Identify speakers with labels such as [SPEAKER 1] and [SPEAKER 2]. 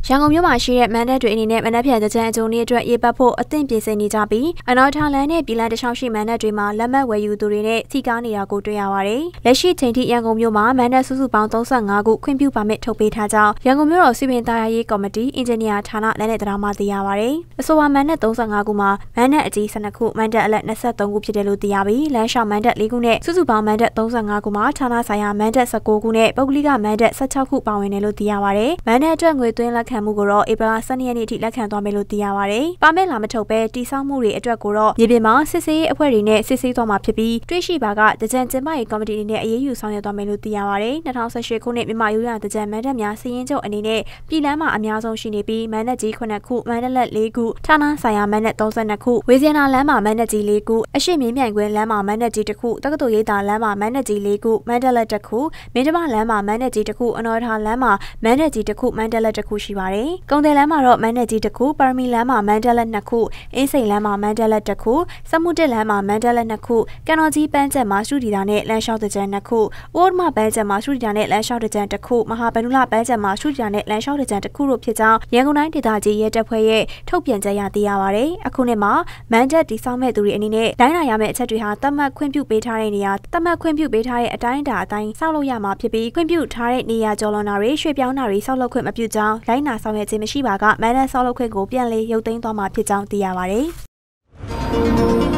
[SPEAKER 1] ရန်ကုန်မြို့မှာရှိတဲ့မန်တပ်တွေအနေနဲ့မနက်ဖြန်တကြံအကျုံနေ့အတွက်ရေပတ်ဖို့အသင့်ပြင်ဆင်နေကြပြီးအနောက်ထားလမ်းနဲ့ပြည်လမ်းတစ်လျှောက်ရှိမန်တပ်တွေမှာလက်မှတ်ဝယ်ယူသူတွေနဲ့စီကားနေတာကိုတွေ့ရပါတယ်။လက်ရှိချိန်ထိရန်ကုန်မြို့မှာမန်တပ်စုစုပေါင်း35ခုခွင့်ပြုပါမစ်ထုတ်ပေးထားကြောင်းရန်ကုန်မြို့တော်စီပင်သားရေးကော်မတီအင်ဂျင်နီယာဌာနလက်နဲ့တရားမှသိရပါတယ်။အဆိုပါမန်တပ်35ခုမှာမန်တပ်အကြီး12ခုမန်တပ်အလက်23ခုဖြစ်တယ်လို့သိရပြီးလမ်းလျှောက်မန်တပ်4ခုနဲ့စုစုပေါင်းမန်တပ်35ခုမှာဌာနဆိုင်ရာမန်တပ်19ခုနဲ့ပုဂ္ဂလိကမန်တပ်16ခုပါဝင်တယ်လို့သိရပါတယ်။မန်တပ်အတွက်ငွေသွင်းလက်ခံမှုကိုတော့ဧပြီ12ရက်နေ့အထိလက်ခံသွားမယ်လို့သိရပါတယ်။ပါမစ်လာမထုတ်ပဲတိစောက်မှုတွေအတွက်ကိုတော့မြေပြင်မှာစစ်ဆေးရေးအဖွဲ့တွေနဲ့စစ်ဆေးသွားမှာဖြစ်ပြီးတွေ့ရှိပါကတကြံကျင်းပရေးကော်မတီအနေနဲ့အရေးယူဆောင်ရွက်သွားမယ်လို့သိရပါတယ်။2018ခုနှစ်မြန်မာရိုးရာတကြံမန်တပ်များစီရင်ချုပ်အနေနဲ့ပြည်လမ်းမှာအများဆုံးရှိနေပြီးမန်တပ်ကြီး9ခုမန်တပ်လက်4ခုဌာနဆိုင်ရာမန်တပ်32ခုဝေဇင်နာလမ်းမှာမန်တပ်ကြီး4ခုအရှိမြင်းမြိုင်ကွင်းလမ်းမှာမန်တပ်ကြီး1ခုတက္ကသိုလ်ရိပ်သာလမ်းမှာမန်တပ်ကြီး4ခုမန်တပ်လက်1ခုမင်းတမလမ်းမှာမန်တပ်ကြီး1ခုအနော်ထားလမ်းမှာမန်တပ်ကြီး1ခုမန်တပ်လက်1ခုရှိပါတယ်။ကုန်တယ်လမ်းမှာတော့မန်တပ်ကြီး1ခုပါရမီလမ်းမှာမန်တပ်လက်2ခုအင်းစိန်လမ်းမှာမန်တပ်လက်1ခုစမှုတက်လမ်းမှာမန်တပ်လက်2ခုကံတော်ကြီးပန်းချက်မှာရှုတီတာနဲ့လမ်းလျှောက်တကြံ2ခုအိုးမပန်းချက်မှာရှုတီတာနဲ့လမ်းလျှောက်တကြံ1ခုမဟာဗန္ဓုလပန်းချက်မှာရှုတီတာနဲ့လမ်းလျှောက်တကြံ1ခုတို့ဖြစ်ကြောင်းရန်ကုန်တိုင်းဒေသကြီးရဲတပ်ဖွဲ့ရဲ့ထုတ်ပြန်ချက်ရသိရပါတယ်။အခုနှစ်မှာမန်တပ်တည်ဆောက်မဲ့သူတွေအနေနဲ့တိုင်းလာရမယ့်အချက်တွေဟာသတ်မှတ်ခွင့်ပြုပေးထားတဲ့နေရာသတ်မှတ်ခွင့်ပြုပေးထားတဲ့အတိုင်းအတိုင်းဆောက်လုပ်ရမှာဖြစ်ပြီးခွင့်ပြုထားတဲ့နေရာကျော်လွန်တာတွေရွှေ့ပြောင်းတာတွေဆောက်လုပ်ခွင့်မပြုကြောင်းလိုင်းနာဆောင်ရွက်ခြင်းမရှိပါကမန်တပ်ဆောက်လုပ်ခွင့်ကိုပြန်လည်ရုပ်သိမ်းသွားမှာဖြစ်ကြောင်းသိရပါတယ်။